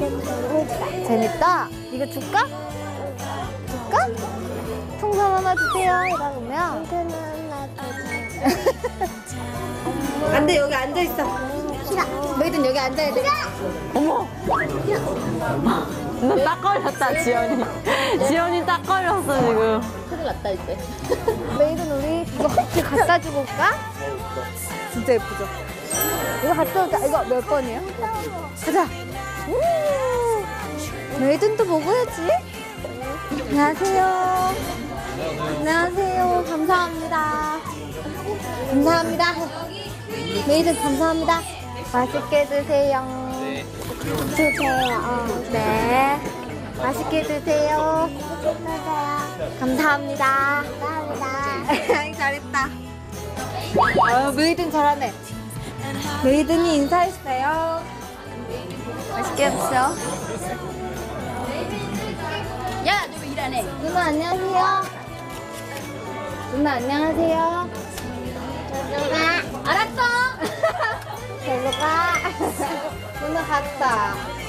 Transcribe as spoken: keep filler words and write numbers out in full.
재밌다. 이거 줄까? 줄까? 풍선 하나 주세요. 이러면. 안 돼, 여기 앉아 있어. 싫어. 너희들 여기 앉아야 돼. 어머! 너 딱 걸렸다, 지연이. 지연이 딱 걸렸어, 지금. 큰일 났다, 이제. 너희들 우리 이거 혹시 갖다 주고 올까? 진짜 예쁘죠? 이거 갖다 오자. 이거 몇 번이에요? 가자. 너희들도 먹어야지. 안녕하세요. 안녕하세요. 감사합니다. 감사합니다. 너희들 감사합니다. 맛있게 드세요. 드세요. 네. 맛있게 드세요. 감사합니다. 감사합니다. 잘했다. 아, 메이든 잘하네. 메이든이 인사했어요. 맛있게 드세요. 야, 너 왜 일 안 해? 누나 안녕하세요. 누나 안녕하세요. 알았어. 별로 가. 누나 갔다.